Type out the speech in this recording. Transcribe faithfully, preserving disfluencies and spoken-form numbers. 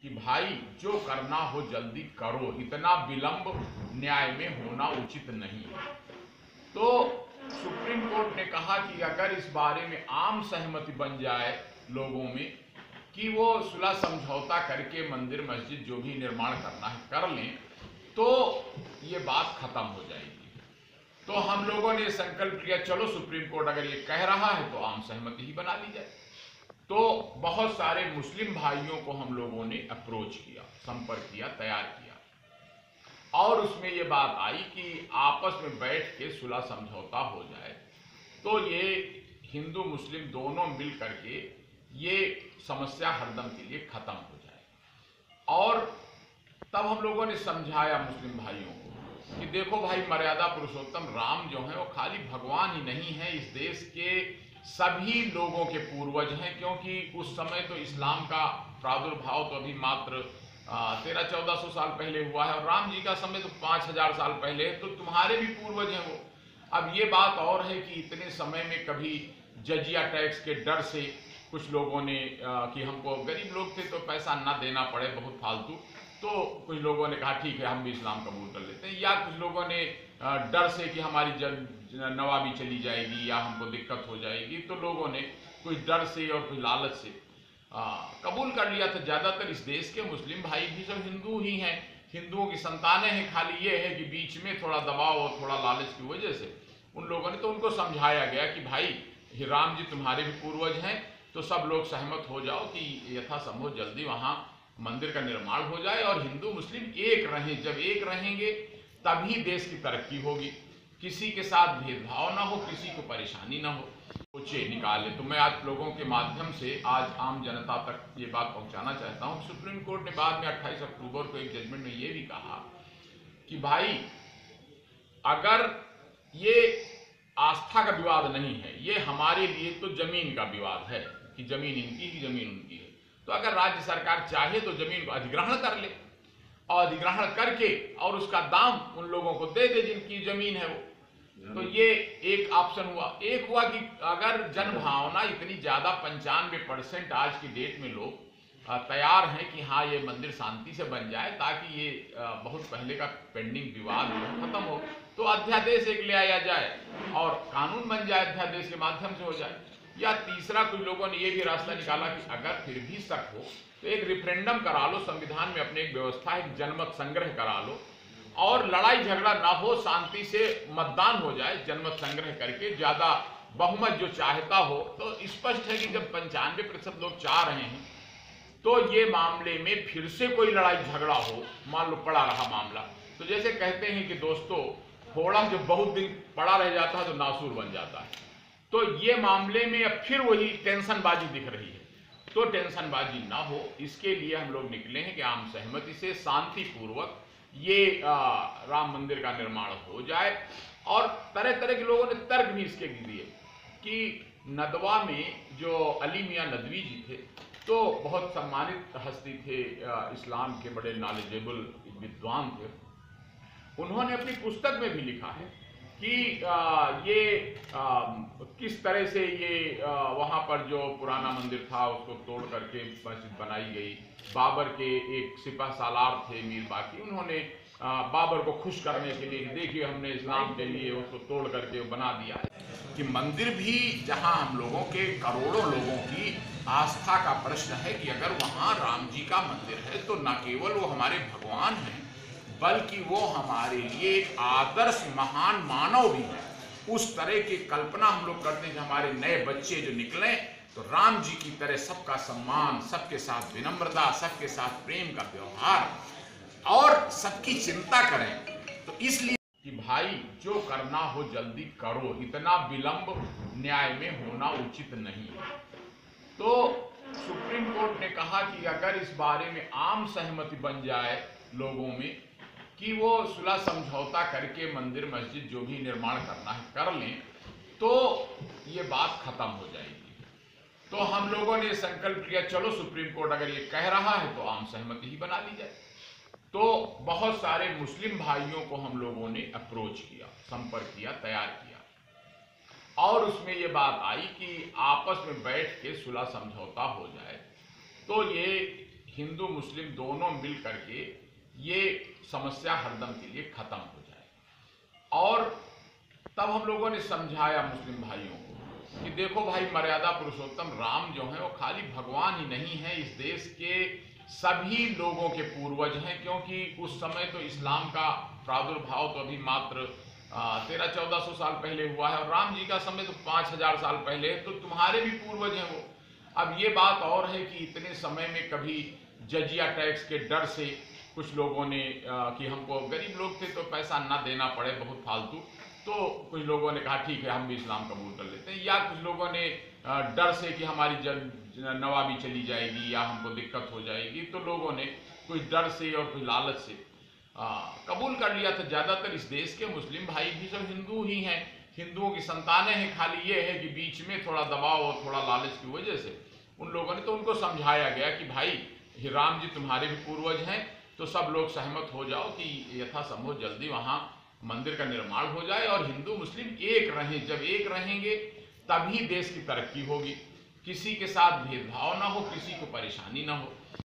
कि भाई जो करना हो जल्दी करो, इतना विलंब न्याय में होना उचित नहीं है। तो सुप्रीम कोर्ट ने कहा कि अगर इस बारे में आम सहमति बन जाए लोगों में कि वो सुलह समझौता करके मंदिर मस्जिद जो भी निर्माण करना है कर लें, तो ये बात खत्म हो जाएगी। तो हम लोगों ने संकल्प लिया, चलो सुप्रीम कोर्ट अगर ये कह रहा है तो आम सहमति ही बना ली जाए। तो बहुत सारे मुस्लिम भाइयों को हम लोगों ने अप्रोच किया, संपर्क किया, तैयार किया, और उसमें ये बात आई कि आपस में बैठ के सुलह समझौता हो जाए तो ये हिंदू मुस्लिम दोनों मिल करके ये समस्या हरदम के लिए खत्म हो जाए। और तब हम लोगों ने समझाया मुस्लिम भाइयों को कि देखो भाई, मर्यादा पुरुषोत्तम राम जो है वो खाली भगवान ही नहीं है, इस देश के सभी लोगों के पूर्वज हैं, क्योंकि उस समय तो इस्लाम का प्रादुर्भाव तो अभी मात्र तेरह चौदह सौ साल पहले हुआ है, और राम जी का समय तो पाँच हजार साल पहले है, तो तुम्हारे भी पूर्वज हैं वो। अब ये बात और है कि इतने समय में कभी जजिया टैक्स के डर से कुछ लोगों ने आ, कि हमको गरीब लोग थे तो पैसा ना देना पड़े बहुत फालतू, तो कुछ लोगों ने कहा ठीक है हम भी इस्लाम कबूल कर लेते हैं, या कुछ लोगों ने डर से कि हमारी जन नवाबी चली जाएगी या हमको दिक्कत हो जाएगी, तो लोगों ने कुछ डर से और कुछ लालच से आ, कबूल कर लिया था। ज़्यादातर इस देश के मुस्लिम भाई भी सब हिंदू ही हैं, हिंदुओं की संतानें हैं, खाली ये है कि बीच में थोड़ा दबाव और थोड़ा लालच की वजह से उन लोगों ने, तो उनको समझाया गया कि भाई राम जी तुम्हारे भी पूर्वज हैं, तो सब लोग सहमत हो जाओ कि यथासंभव जल्दी वहाँ मंदिर का निर्माण हो जाए और हिंदू मुस्लिम एक रहें। जब एक रहेंगे तभी देश की तरक्की होगी, किसी के साथ भेदभाव ना हो, किसी को परेशानी ना हो, सोचे निकाले। तो मैं आप लोगों के माध्यम से आज आम जनता तक ये बात पहुंचाना चाहता हूं। सुप्रीम कोर्ट ने बाद में अट्ठाईस अक्टूबर को एक जजमेंट में ये भी कहा कि भाई अगर ये आस्था का विवाद नहीं है, ये हमारे लिए तो जमीन का विवाद है कि जमीन इनकी ही जमीन उनकी है, तो अगर राज्य सरकार चाहे तो जमीन को अधिग्रहण कर ले और अधिग्रहण करके और उसका दाम उन लोगों को दे दे जिनकी जमीन है वो। तो ये एक ऑप्शन हुआ। एक हुआ कि अगर जन भावना इतनी ज्यादा पंचानवे परसेंट आज की डेट में लोग तैयार हैं कि हाँ ये मंदिर शांति से बन जाए ताकि ये बहुत पहले का पेंडिंग विवाद खत्म हो, तो अध्यादेश एक ले आया जाए और कानून बन जाए, अध्यादेश के माध्यम से हो जाए। या तीसरा कुछ लोगों ने ये भी रास्ता निकाला कि अगर फिर भी शक हो तो एक रिफरेंडम करा लो, संविधान में अपने एक व्यवस्था, एक जनमत संग्रह करा लो और लड़ाई झगड़ा ना हो, शांति से मतदान हो जाए, जनमत संग्रह करके ज्यादा बहुमत जो चाहता हो। तो स्पष्ट है कि जब पंचानवे प्रतिशत लोग चाह रहे हैं तो ये मामले में फिर से कोई लड़ाई झगड़ा हो, मान लो पड़ा रहा मामला, तो जैसे कहते हैं कि दोस्तों थोड़ा जो बहुत दिन पड़ा रह जाता है तो नासूर बन जाता है, तो ये मामले में अब फिर वही टेंशनबाजी दिख रही है। तो टेंशनबाजी ना हो इसके लिए हम लोग निकले हैं कि आम सहमति से शांतिपूर्वक ये आ, राम मंदिर का निर्माण हो जाए। और तरह तरह के लोगों ने तर्क भी इसके दिए कि नदवा में जो अली मियां नदवी जी थे तो बहुत सम्मानित हस्ती थे, इस्लाम के बड़े नॉलेजेबल विद्वान थे। उन्होंने अपनी पुस्तक में भी लिखा है कि आ, ये आ, किस तरह से ये आ, वहाँ पर जो पुराना मंदिर था उसको तोड़ करके मस्जिद बनाई गई। बाबर के एक सिपह सालार थे मीर बाकी, उन्होंने आ, बाबर को खुश करने के लिए देखिए हमने इस्लाम के लिए उसको तोड़ करके बना दिया कि मंदिर भी जहाँ हम लोगों के करोड़ों लोगों की आस्था का प्रश्न है कि अगर वहाँ राम जी का मंदिर है तो न केवल वो हमारे भगवान हैं बल्कि वो हमारे लिए आदर्श महान मानव भी है। उस तरह की कल्पना हम लोग करते हैं कि हमारे नए बच्चे जो निकले तो राम जी की तरह सबका सम्मान, सबके साथ विनम्रता, सबके साथ प्रेम का व्यवहार और सबकी चिंता करें। तो इसलिए कि भाई जो करना हो जल्दी करो, इतना विलंब न्याय में होना उचित नहीं है। तो सुप्रीम कोर्ट ने कहा कि अगर इस बारे में आम सहमति बन जाए लोगों में कि वो सुलह समझौता करके मंदिर मस्जिद जो भी निर्माण करना है कर लें, तो ये बात खत्म हो जाएगी। तो हम लोगों ने संकल्प लिया, चलो सुप्रीम कोर्ट अगर ये कह रहा है तो आम सहमति ही बना ली जाए। तो बहुत सारे मुस्लिम भाइयों को हम लोगों ने अप्रोच किया, संपर्क किया, तैयार किया, और उसमें ये बात आई कि आपस में बैठ के सुलह समझौता हो जाए तो ये हिंदू मुस्लिम दोनों मिल करके ये समस्या हरदम के लिए खत्म हो जाए। और तब हम लोगों ने समझाया मुस्लिम भाइयों को कि देखो भाई, मर्यादा पुरुषोत्तम राम जो है वो खाली भगवान ही नहीं है, इस देश के सभी लोगों के पूर्वज हैं, क्योंकि उस समय तो इस्लाम का प्रादुर्भाव तो अभी मात्र तेरह चौदह सौ साल पहले हुआ है, और राम जी का समय तो पाँच हजार साल पहले है, तो तुम्हारे भी पूर्वज हैं वो। अब ये बात और है कि इतने समय में कभी जजिया टैक्स के डर से कुछ लोगों ने आ, कि हमको, गरीब लोग थे तो पैसा ना देना पड़े बहुत फालतू, तो कुछ लोगों ने कहा ठीक है हम भी इस्लाम कबूल कर लेते हैं, या कुछ लोगों ने आ, डर से कि हमारी जन नवाबी चली जाएगी या हमको दिक्कत हो जाएगी, तो लोगों ने कुछ डर से और कुछ लालच से आ, कबूल कर लिया था। ज़्यादातर इस देश के मुस्लिम भाई भी सब हिंदू ही हैं, हिंदुओं की संतानें हैं, खाली ये है कि बीच में थोड़ा दबाव और थोड़ा लालच की वजह से उन लोगों ने, तो उनको समझाया गया कि भाई राम जी तुम्हारे भी पूर्वज हैं, तो सब लोग सहमत हो जाओ कि यथासंभव जल्दी वहाँ मंदिर का निर्माण हो जाए और हिंदू मुस्लिम एक रहें। जब एक रहेंगे तभी देश की तरक्की होगी, किसी के साथ भेदभाव ना हो, किसी को परेशानी ना हो।